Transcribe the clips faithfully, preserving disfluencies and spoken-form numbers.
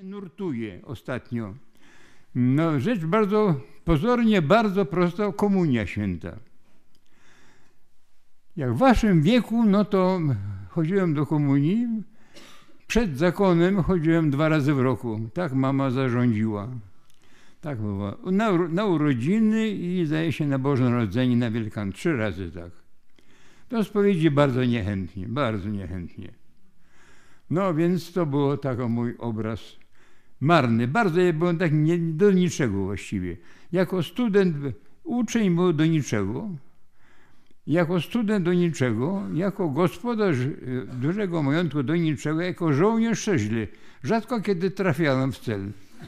nurtuje ostatnio. No, rzecz bardzo, pozornie bardzo prosta, komunia święta. Jak w waszym wieku, no to chodziłem do komunii. Przed zakonem chodziłem dwa razy w roku. Tak mama zarządziła. Tak było. Na, na urodziny i zdaje się na Boże Narodzenie, na Wielkan. Trzy razy tak. Do spowiedzi bardzo niechętnie, bardzo niechętnie. No więc to było taki mój obraz marny. Bardzo ja byłem tak nie, do niczego właściwie. Jako student, uczeń był do niczego. Jako student do niczego, jako gospodarz dużego majątku do niczego, jako żołnierz też źle. Rzadko kiedy trafiałem w cel.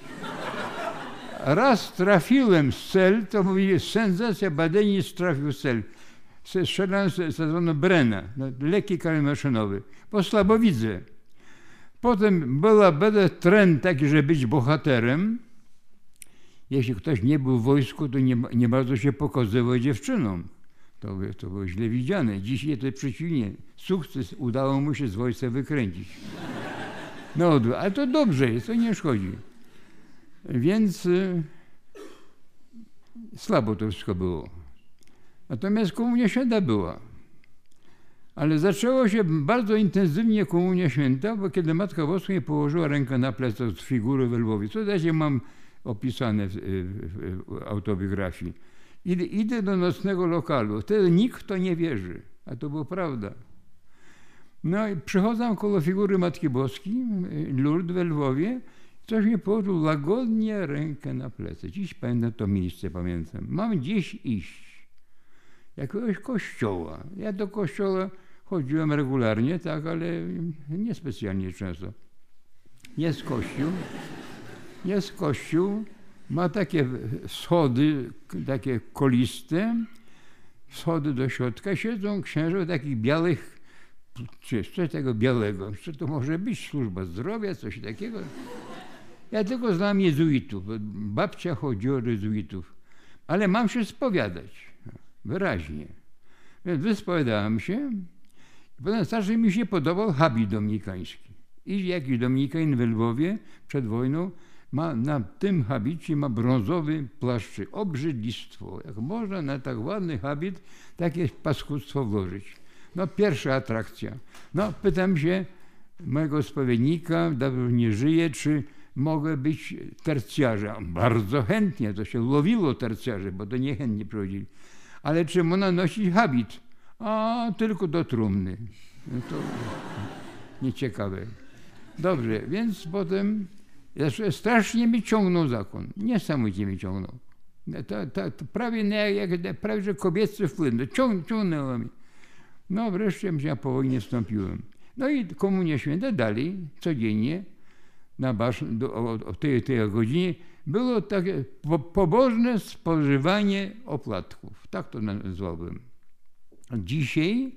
Raz trafiłem w cel, to mówili, sensacja, badaniec trafił w cel. Strzelałem z sezonu Brena, leki karmaszynowy, bo słabo widzę. Potem była, był trend taki, żeby być bohaterem. Jeśli ktoś nie był w wojsku, to nie, nie bardzo się pokazywał dziewczynom. To, to było źle widziane. Dzisiaj to przeciwnie. Sukces udało mu się z wojska wykręcić. No, ale to dobrze jest, to nie szkodzi. Więc y, słabo to wszystko było. Natomiast komunia święta była. Ale zaczęło się bardzo intensywnie komunia święta, bo kiedy Matka Boska mi położyła rękę na plecach z figury w Lwowie, co też mam opisane w, w, w autobiografii. Idę, idę do nocnego lokalu. Wtedy nikt w to nie wierzy, a to była prawda. No i przychodzę koło figury Matki Boskiej, Lourdes w Lwowie, ktoś mi położył łagodnie rękę na plecy. Dziś pamiętam to miejsce, pamiętam. Mam gdzieś iść. Jakiegoś kościoła. Ja do kościoła chodziłem regularnie, tak, ale niespecjalnie często. Jest kościół, jest kościół, ma takie schody, takie koliste, schody do środka, siedzą księża w takich białych, czy coś takiego białego, co to może być, służba zdrowia, coś takiego. Ja tylko znam jezuitów, babcia chodziła do jezuitów, ale mam się spowiadać, wyraźnie. Więc wyspowiadałem się, i potem strasznie mi się podobał habit dominikański. I jakiś dominikanin w Lwowie przed wojną ma na tym habicie ma brązowy płaszczyk. Obrzydlistwo. Jak można na tak ładny habit takie paskudztwo włożyć? No pierwsza atrakcja. No pytam się mojego spowiednika, dawno nie żyje, czy mogę być tercjarzem. Bardzo chętnie, to się lowiło tercjarze, bo to niechętnie przychodzili. Ale czy można nosić habit? A tylko do trumny. No to nieciekawe. Dobrze, więc potem strasznie mi ciągnął zakon. Niesamowicie mi ciągnął. To, to, to prawie, jak, jak, prawie że kobiecy wpływ. Ciąg, ciągnęło mi. No wreszcie ja po wojnie wstąpiłem. No i komunia święta dalej, codziennie, na basz, do, o, o tej, tej godzinie, było takie po, pobożne spożywanie opłatków. Tak to nazwałbym. Dzisiaj,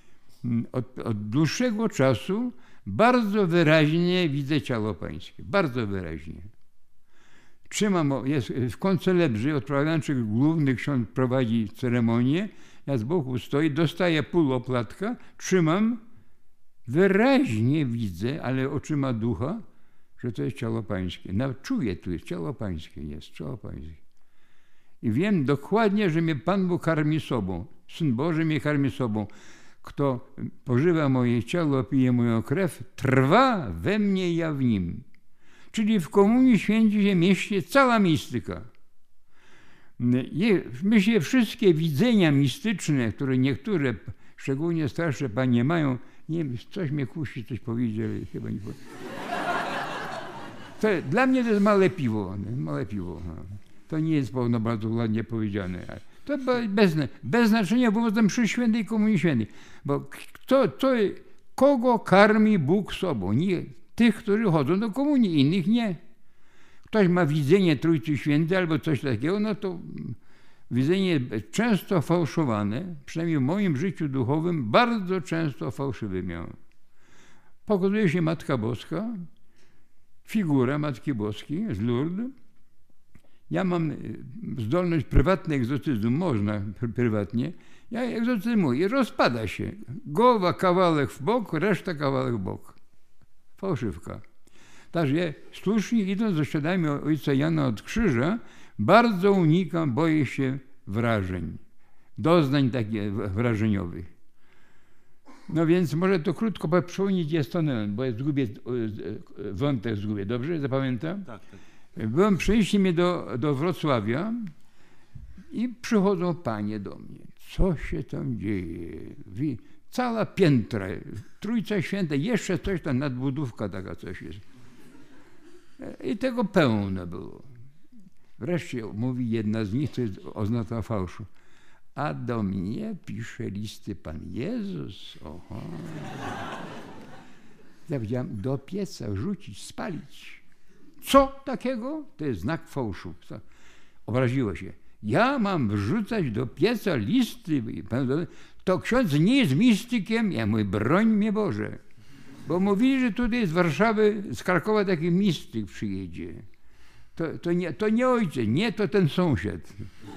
od, od dłuższego czasu, bardzo wyraźnie widzę ciało pańskie. Bardzo wyraźnie. Trzymam, jest w koncelebrzy, odprawiający główny ksiądz prowadzi ceremonię, ja z boku stoję, dostaję pół oplatka, trzymam, wyraźnie widzę, ale oczyma ducha, że to jest ciało pańskie. Nawet czuję, tu jest ciało pańskie, jest ciało pańskie. I wiem dokładnie, że mnie Pan Bóg karmi sobą. Syn Boży mnie karmi sobą. Kto pożywa moje ciało, pije moją krew, trwa we mnie, ja w nim. Czyli w Komunii Świętej się mieści cała mistyka. Myślę, wszystkie widzenia mistyczne, które niektóre, szczególnie starsze panie mają, nie wiem, coś mnie kusi, coś powiedzieć, ale chyba nie powiem. To, dla mnie to jest małe piwo. Małe piwo. To nie jest pewno bardzo ładnie powiedziane. To bez, bez znaczenia było mszy świętej Komunii Świętej. Bo kto, to, kogo karmi Bóg sobą? Nie tych, którzy chodzą do komunii, innych nie. Ktoś ma widzenie Trójcy Świętej albo coś takiego, no to widzenie często fałszowane, przynajmniej w moim życiu duchowym, bardzo często fałszywe miałem. Pokazuje się Matka Boska, figura Matki Boskiej z Lourdes. Ja mam zdolność prywatnego egzotyzmu, można prywatnie. Ja egzotyzmuję i rozpada się. Głowa kawałek w bok, reszta kawałek w bok. Fałszywka. Także ja słusznie idąc za śladami ojca Jana od krzyża, bardzo unikam, boję się wrażeń, doznań takich wrażeniowych. No więc może to krótko przypomnieć jest element, bo ja zgubię, wątek zgubię, dobrze? Zapamiętam? Tak, tak. Byłem, przynieśli mnie do, do Wrocławia i przychodzą panie do mnie. Co się tam dzieje? Wi- Cała piętra, Trójca Święta, jeszcze coś tam, nadbudówka taka coś jest. I tego pełno było. Wreszcie mówi jedna z nich, to jest oznaka fałszu. A do mnie pisze listy Pan Jezus. Oho. Ja powiedziałem, do pieca rzucić, spalić. Co takiego? To jest znak fałszu. Obraziło się. Ja mam wrzucać do pieca listy. To ksiądz nie jest mistykiem. Ja mówię, broń mnie Boże. Bo mówili, że tutaj z Warszawy, z Krakowa taki mistyk przyjedzie. To, to, nie, to nie ojciec, nie, to ten sąsiad.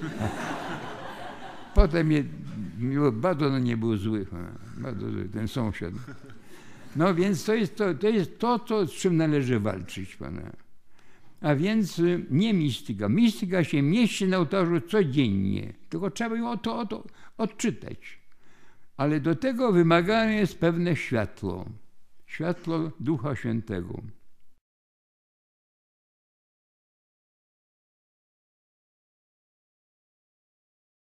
Potem mnie, bardzo na nie był zły, bardzo zły, ten sąsiad. No więc to jest to, to, jest to, to z czym należy walczyć, pana. A więc nie mistyka. Mistyka się mieści na ołtarzu codziennie, tylko trzeba ją o to, o to odczytać. Ale do tego wymagane jest pewne światło. Światło Ducha Świętego.